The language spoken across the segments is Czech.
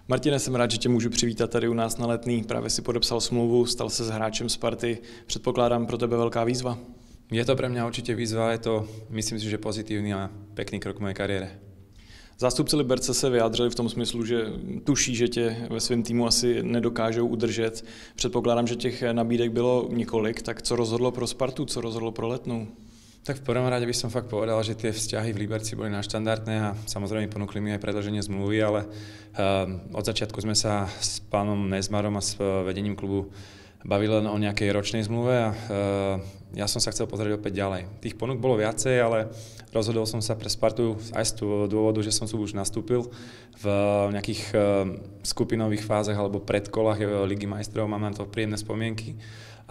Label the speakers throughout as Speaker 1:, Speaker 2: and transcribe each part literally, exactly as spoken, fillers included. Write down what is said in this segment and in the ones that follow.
Speaker 1: Martine, jsem rád, že tě můžu přivítat tady u nás na Letný. Právě si podepsal smlouvu, stal se s hráčem Sparty. Předpokládám pro tebe velká výzva.
Speaker 2: Je to pre mňa určite výzva, je to, myslím si, že pozitívny a pekný krok v mojej kariére.
Speaker 1: Zástupci Liberce se vyjádřili v tom smyslu, že tuší, že tě ve svém týmu asi nedokážou udržet. Předpokládám, že těch nabídek bylo několik, tak co rozhodlo pro Spartu, co rozhodlo pro Letnou?
Speaker 2: Tak v prvom rade by som fakt povedal, že tie vzťahy v Liberci boli naštandardné a samozrejme ponúkli mi aj predĺženie zmluvy, ale uh, od začiatku sme sa s pánom Nezmarom a s vedením klubu bavili len o nejakej ročnej zmluve a uh, ja som sa chcel pozrieť opäť ďalej. Tých ponúk bolo viacej, ale rozhodol som sa pre Spartu aj z toho dôvodu, že som tu už nastúpil v nejakých uh, skupinových fázach alebo predkolách Ligy majstrov, mám na to príjemné spomienky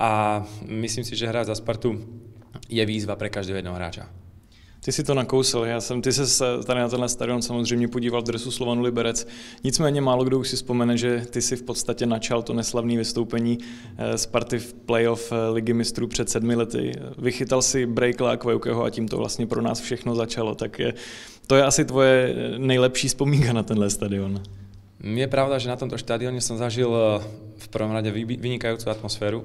Speaker 2: a myslím si, že hrať za Spartu je výzva pre každého jednoho hráča.
Speaker 1: Ty si to nakousil, já jsem, ty se tady na tenhle stadion samozřejmě podíval v dresu Slovanu Liberec, nicméně málo kdo už si vzpomene, že ty si v podstatě načal to neslavné vystoupení Sparty v playoff Ligy mistrů před sedmi lety. Vychytal si Breakla a Kvajukého a tím to vlastně pro nás všechno začalo, tak je, to je asi tvoje nejlepší vzpomínka na tenhle stadion.
Speaker 2: Je pravda, že na tomto štadióne som zažil v prvom rade vynikajúcu atmosféru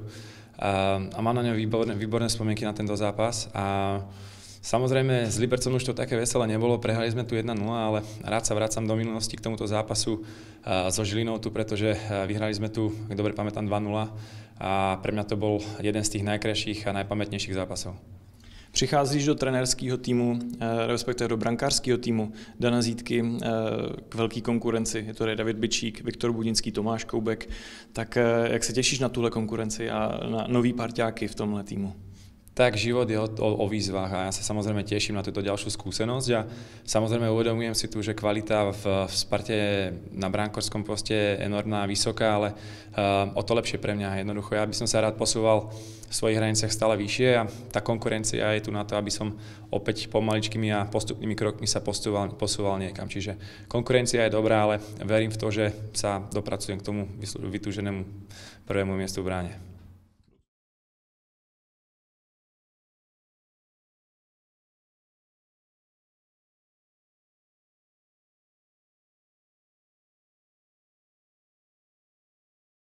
Speaker 2: a, a mám na ňom výborné, výborné spomienky na tento zápas a samozrejme s Libercom už to také veselé nebolo, prehrali sme tu jedna nula, ale rád sa vracam do minulosti k tomuto zápasu so Žilinou tu, pretože vyhrali sme tu, ak dobre pamätám, dva nula a pre mňa to bol jeden z tých najkrajších a najpamätnejších zápasov.
Speaker 1: Přicházíš do trenérského týmu, respektive do brankářského týmu Dana Zítky k velké konkurenci. Je to David Bičík, Viktor Budinský, Tomáš Koubek. Tak jak se těšíš na tuhle konkurenci a na nový parťáky v tomhle týmu?
Speaker 2: Tak život je o, o, o výzvách a ja sa samozrejme teším na túto ďalšiu skúsenosť a samozrejme uvedomujem si tu, že kvalita v, v Sparte na bránkorskom poste je enormná a vysoká, ale uh, o to lepšie pre mňa. Jednoducho, ja by som sa rád posúval v svojich hraniciach stále vyššie a tá konkurencia je tu na to, aby som opäť pomaličkými a postupnými krokmi sa posúval, posúval niekam. Čiže konkurencia je dobrá, ale verím v to, že sa dopracujem k tomu vytúženému prvému miestu v bráne.